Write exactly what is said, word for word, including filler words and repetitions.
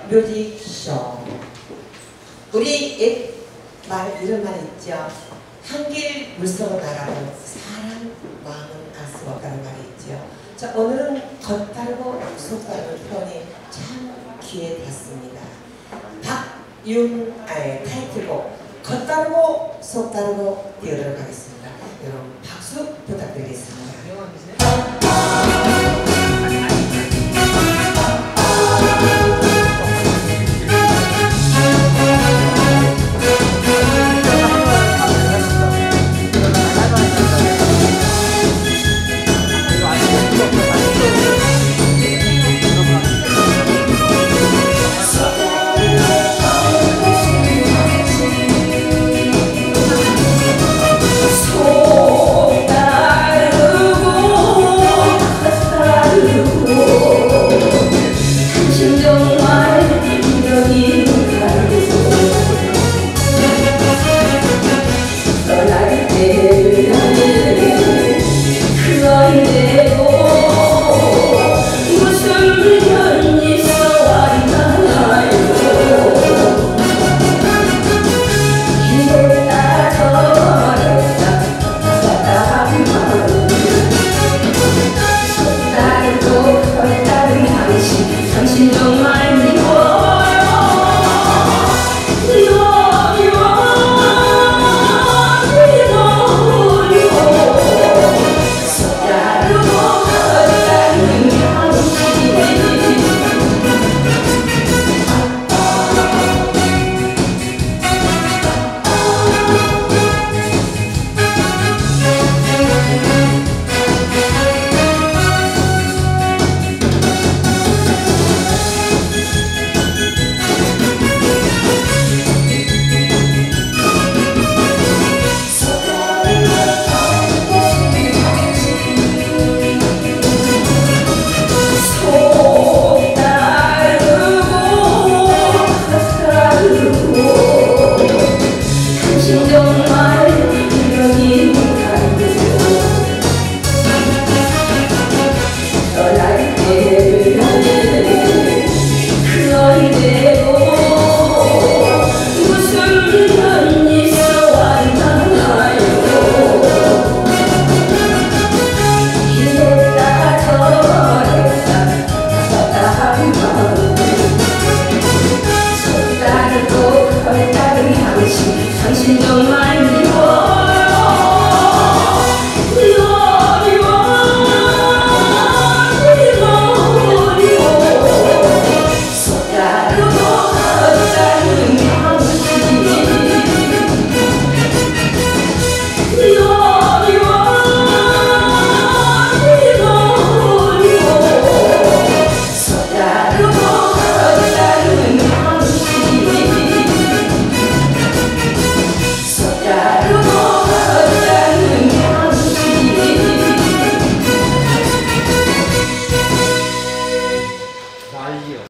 뮤직쇼. 우리 옛 말 이런 말 있죠. 한길 물속으로 나가도 사람 마음은 알 수 없다는 말이 있죠. 자, 오늘은 겉다르고 속다르는 표현이 참 귀에 닿습니다. 박윤 아예 타이틀곡 겉다르고 속다르고 띄우도록 하겠습니다. 여러분 박수 부탁드리겠습니다. 당신 정말